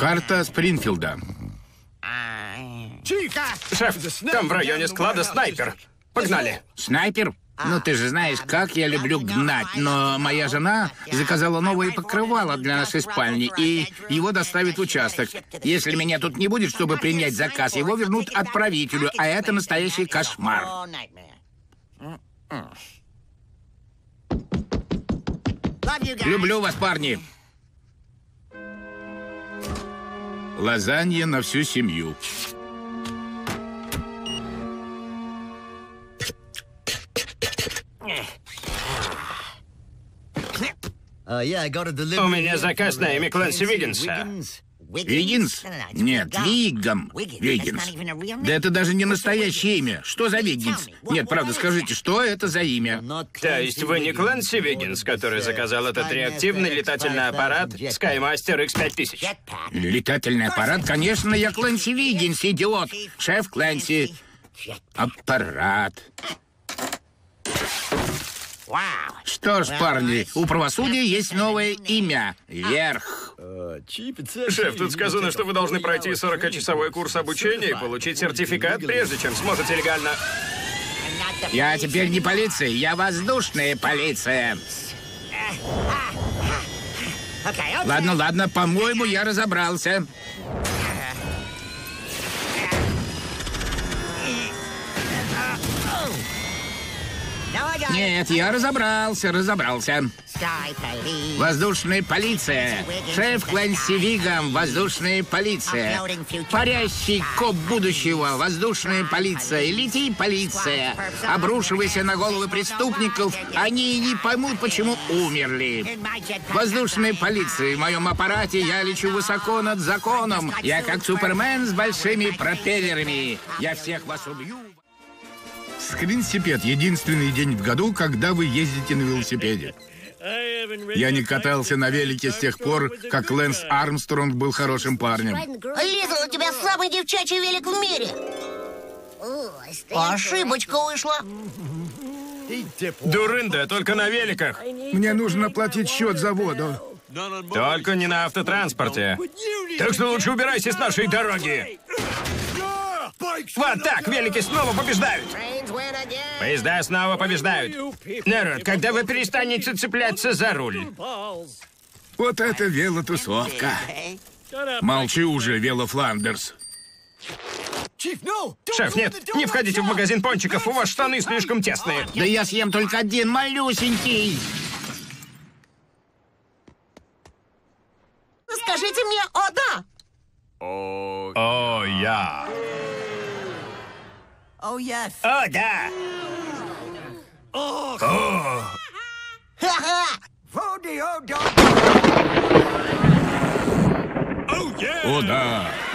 Карта Спрингфилда. Шеф, там в районе склада снайпер. Погнали. Снайпер? Ну, ты же знаешь, как я люблю гнать, но моя жена заказала новое покрывало для нашей спальни, и его доставят в участок. Если меня тут не будет, чтобы принять заказ, его вернут отправителю, а это настоящий кошмар. Люблю вас, парни. Лазанья на всю семью. У меня заказ на имя Клэнси Виггинса. Виггинс? Нет, Виггам. Виггинс. Да это даже не настоящее имя. Что за Виггинс? Нет, правда, скажите, что это за имя? То есть вы не Клэнси Виггинс, который заказал этот реактивный летательный аппарат Skymaster X5000? Летательный аппарат? Конечно, я Клэнси Виггинс, идиот. Шеф Клэнси. Аппарат. Что ж, парни, у правосудия есть новое имя. Верх. Шеф, тут сказано, что вы должны пройти 40-часовой курс обучения и получить сертификат, прежде чем сможете легально... Я теперь не полиция, я воздушная полиция. Ладно, ладно, по-моему, я разобрался. Нет, я разобрался. Воздушная полиция. Шеф Клэнси Виггам, воздушная полиция. Парящий коп будущего, воздушная полиция. Лети, полиция. Обрушивайся на головы преступников, они не поймут, почему умерли. Воздушная полиция. В моем аппарате я лечу высоко над законом. Я как Супермен с большими пропеллерами. Я всех вас убью. Скринсипед — единственный день в году, когда вы ездите на велосипеде. Я не катался на велике с тех пор, как Лэнс Армстронг был хорошим парнем. Лиза, у тебя самый девчачий велик в мире. Ошибочка вышла. Дурында, только на великах. Мне нужно оплатить счет за воду. Только не на автотранспорте. Так что лучше убирайся с нашей дороги. Вот так, велики снова побеждают. Поезда снова побеждают. Народ, когда вы перестанете цепляться за руль? Вот это велотусовка. Молчи уже, Вело Фландерс. Шеф, нет, не входите в магазин пончиков, у вас штаны слишком тесные. Да я съем только один малюсенький. Скажите мне «О, да». О, я. О, yes. О, да. Ха-ха. О, да.